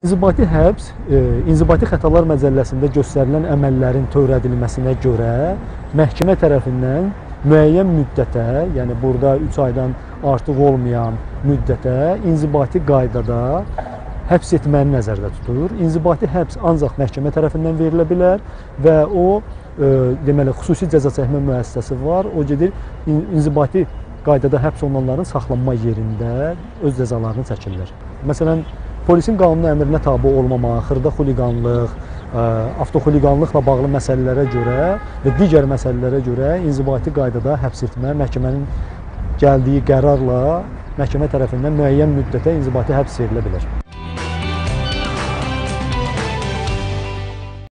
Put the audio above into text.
İnzibati həbs, İnzibati Xətalar Məcəlləsində göstərilən əməllərin törədilməsinə görə məhkəmə tərəfindən müəyyən müddətə, yəni burada 3 aydan artıq olmayan müddətə inzibati qaydada həbs etməni nəzərdə tutur. İnzibati həbs ancaq məhkəmə tərəfindən verilə bilər və o, deməli, xüsusi cəza çəkmə müəssisəsi var, o gedir inzibati qaydada həbs olunanların saxlanma yerində öz cəzalarını çəkirlər. Məsələn, polisin qanuni əmrinə tabe olmamaq, xırda xuliqanlıq, avtoxuliqanlıqla bağlı məsələlərə görə və digər məsələlərə görə inzibati qaydada həbs etmə məhkəmənin gəldiyi qərarla məhkəmə tərəfindən müəyyən müddətə inzibati həbs verilə bilər.